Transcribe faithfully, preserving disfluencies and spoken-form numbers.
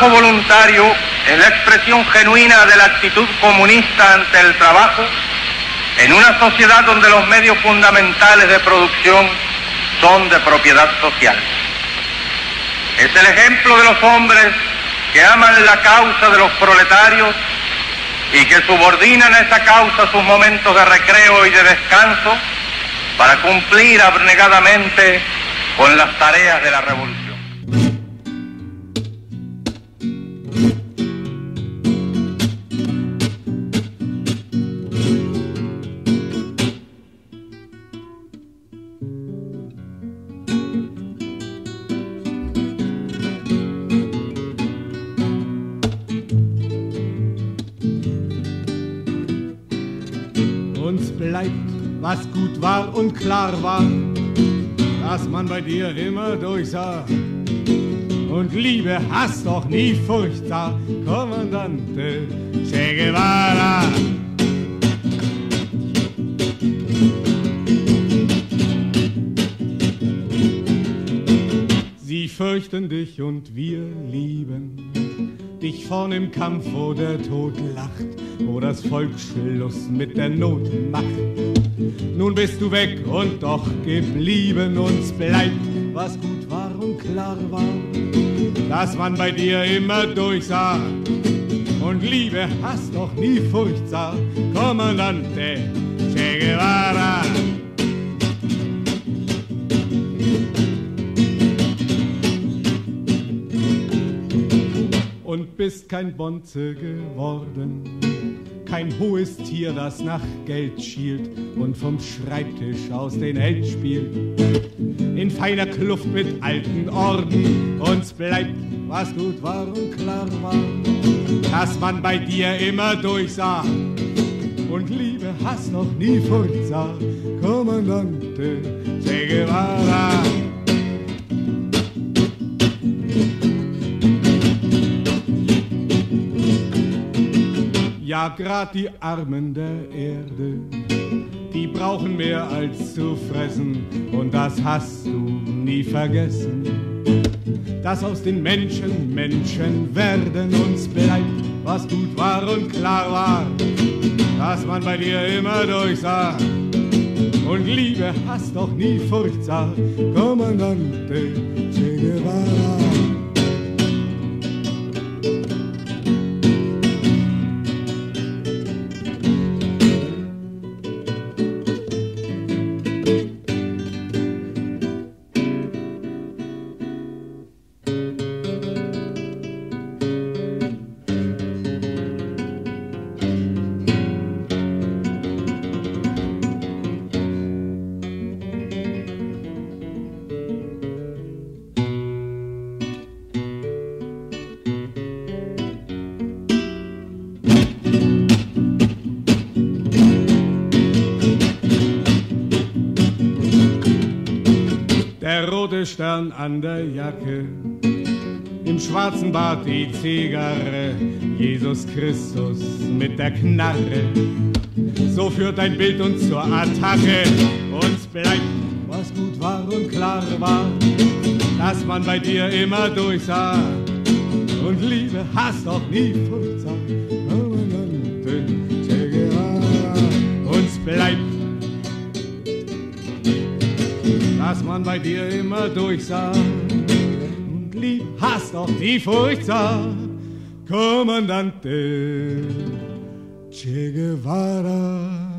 trabajo voluntario es la expresión genuina de la actitud comunista ante el trabajo en una sociedad donde los medios fundamentales de producción son de propiedad social. Es el ejemplo de los hombres que aman la causa de los proletarios y que subordinan a esa causa sus momentos de recreo y de descanso para cumplir abnegadamente con las tareas de la revolución. Uns bleibt, was gut war und klar war, dass man bei dir immer durchsah. Und Liebe, Hass doch nie Furcht sah, Kommandante Che Guevara. Sie fürchten dich und wir lieben dich vorn im Kampf, wo der Tod lacht, wo das Volk Schluss mit der Not macht. Nun bist du weg und doch geblieben, uns bleibt, was gut war und klar war, dass man bei dir immer durchsah. Und Liebe, Hass doch nie Furcht sah, Kommandante Che Guevara. Und bist kein Bonze geworden, kein hohes Tier, das nach Geld schielt und vom Schreibtisch aus den Held spielt. In feiner Kluft mit alten Orden, uns bleibt, was gut war und klar war, dass man bei dir immer durchsah. Und Liebe, Hass noch nie Furcht sah, Kommandante Che Guevara. Ja, grad die Armen der Erde, die brauchen mehr als zu fressen. Und das hast du nie vergessen, dass aus den Menschen Menschen werden. Uns bleibt, was gut war und klar war, dass man bei dir immer durchsah. Und Liebe, Hass doch nie Furcht sah, Kommandante Che Guevara. Der rote Stern an der Jacke, im schwarzen Bart die Zigarre, Jesus Christus mit der Knarre. So führt dein Bild uns zur Attacke. Uns bleibt, was gut war und klar war, dass man bei dir immer durchsah. Und Liebe, Hass doch nie Furcht sah, Kommandante Che Guevara. Uns bleibt, dass man bei dir immer durchsah. Und lieb, Hass doch die Furcht sah, Kommandante Che Guevara.